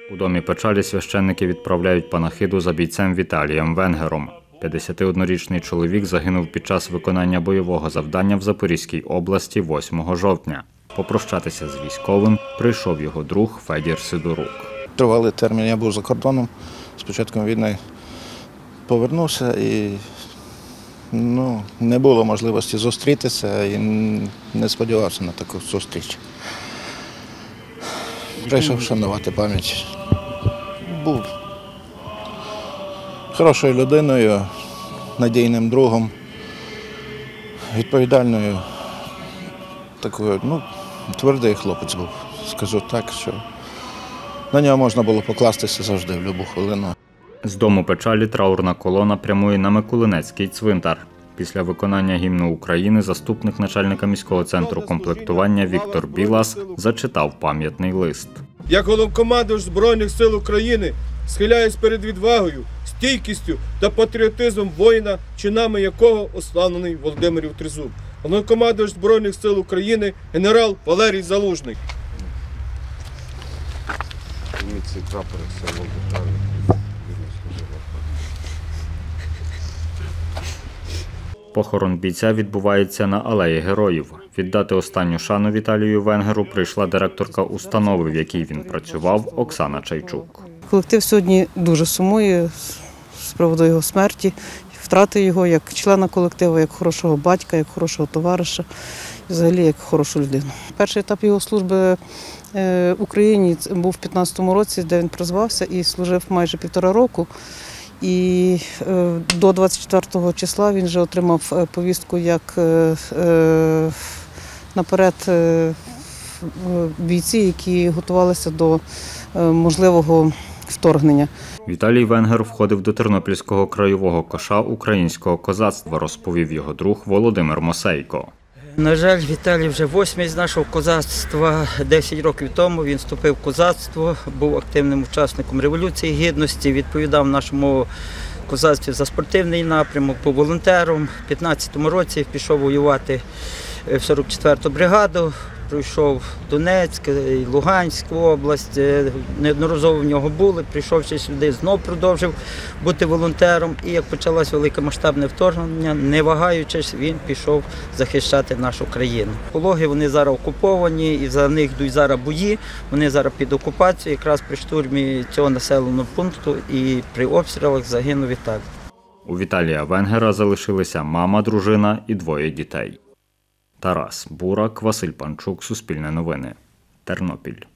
У домі печалі священники відправляють панахиду за бійцем Віталієм Венгером. 51-річний чоловік загинув під час виконання бойового завдання в Запорізькій області 8 жовтня. Попрощатися з військовим прийшов його друг Федір Сидорук. Тривалий термін я був за кордоном, з початком війни повернувся і не було можливості зустрітися і не сподівався на таку зустріч. Прийшов вшанувати пам'ять. Був хорошою людиною, надійним другом, відповідальною, такою, твердий хлопець був, скажу так, що на нього можна було покластися завжди, в будь-яку хвилину. З дому печалі траурна колона прямує на Микулинецький цвинтар. Після виконання гімну України заступник начальника міського центру комплектування Віктор Білас зачитав пам'ятний лист. Як головнокомандувач Збройних сил України схиляюсь перед відвагою, стійкістю та патріотизмом воїна, чинами якого ославлений Володимирів Тризуб. Головнокомандувач Збройних сил України генерал Валерій Залужний. Похорон бійця відбувається на Алеї Героїв. Віддати останню шану Віталію Венгеру прийшла директорка установи, в якій він працював, Оксана Чайчук. Колектив сьогодні дуже сумує з приводу його смерті, втрати його як члена колективу, як хорошого батька, як хорошого товариша, і взагалі як хорошу людину. Перший етап його служби в Україні був в 2015 році, де він призвався і служив майже 1,5 року. І до 24 числа він вже отримав повістку як наперед бійці, які готувалися до можливого вторгнення. Віталій Венгер входив до Тернопільського краєвого коша українського козацтва, розповів його друг Володимир Мосейко. На жаль, Віталій вже 8-й з нашого козацтва. 10 років тому він вступив в козацтво, був активним учасником Революції Гідності, відповідав нашому козацтві за спортивний напрямок, був волонтером. У 2015 році пішов воювати в 44-ту бригаду, пройшов Донецьк, Луганську область, неодноразово в нього були, прийшовши сюди, знов продовжив бути волонтером. І як почалось великомасштабне вторгнення, не вагаючись, він пішов захищати нашу країну. Пологи, вони зараз окуповані, і за них йдуть зараз бої, вони зараз під окупацією, якраз при штурмі цього населеного пункту і при обстрілах загинув Віталій. У Віталія Венгера залишилися мама, дружина і 2 дітей. Тарас Бурак, Василь Панчук, Суспільне новини, Тернопіль.